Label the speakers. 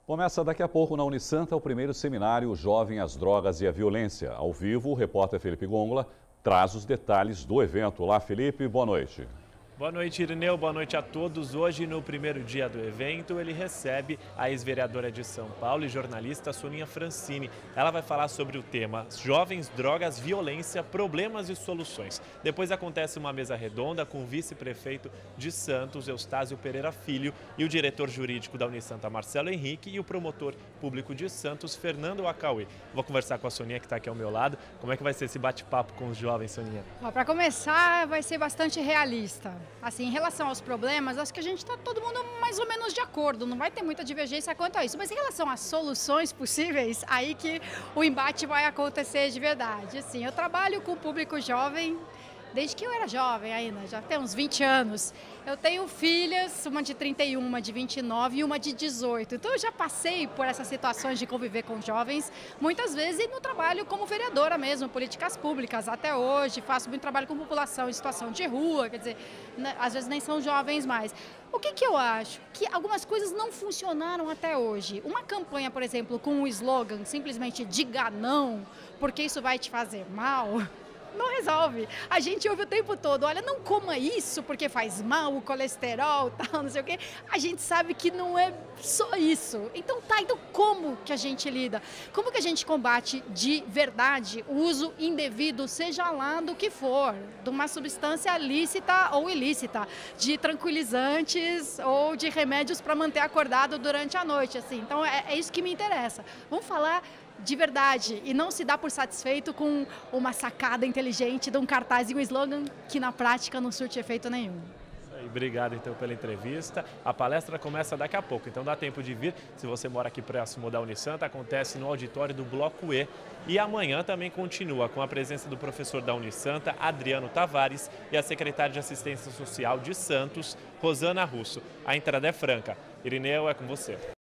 Speaker 1: Começa daqui a pouco na Unisanta o primeiro seminário Jovem, as Drogas e a Violência. Ao vivo, o repórter Felipe Gongola traz os detalhes do evento. Olá, Felipe, boa noite.
Speaker 2: Boa noite, Irineu. Boa noite a todos. Hoje, no primeiro dia do evento, ele recebe a ex-vereadora de São Paulo e jornalista Soninha Francini. Ela vai falar sobre o tema Jovens, Drogas, Violência, Problemas e Soluções. Depois acontece uma mesa redonda com o vice-prefeito de Santos, Eustáquio Pereira Filho, e o diretor jurídico da Unisanta, Marcelo Henrique, e o promotor público de Santos, Fernando Acauê. Vou conversar com a Soninha, que está aqui ao meu lado. Como é que vai ser esse bate-papo com os jovens, Soninha?
Speaker 3: Para começar, vai ser bastante realista. Assim, em relação aos problemas, acho que a gente está todo mundo mais ou menos de acordo, não vai ter muita divergência quanto a isso. Mas em relação às soluções possíveis, aí que o embate vai acontecer de verdade. Assim, eu trabalho com o público jovem desde que eu era jovem ainda, já tem uns 20 anos. Eu tenho filhas, uma de 31, uma de 29 e uma de 18. Então eu já passei por essas situações de conviver com jovens, muitas vezes no trabalho como vereadora mesmo, políticas públicas. Até hoje faço muito trabalho com população em situação de rua, quer dizer, às vezes nem são jovens mais. O que eu acho? Que algumas coisas não funcionaram até hoje. Uma campanha, por exemplo, com um slogan, simplesmente diga não, porque isso vai te fazer mal, não resolve. A gente ouve o tempo todo, olha, não coma isso porque faz mal, o colesterol, tal, não sei o quê. A gente sabe que não é só isso. Então como que a gente lida? Como que a gente combate de verdade o uso indevido, seja lá do que for, de uma substância lícita ou ilícita, de tranquilizantes ou de remédios para manter acordado durante a noite, assim. Então é isso que me interessa. Vamos falar de verdade e não se dá por satisfeito com uma sacada inteligente de um cartaz e um slogan que na prática não surte efeito nenhum.
Speaker 2: Obrigado então pela entrevista. A palestra começa daqui a pouco, então dá tempo de vir. Se você mora aqui próximo da Unisanta, acontece no auditório do Bloco E. E amanhã também continua com a presença do professor da Unisanta, Adriano Tavares, e a secretária de Assistência Social de Santos, Rosana Russo. A entrada é franca. Irineu, é com você.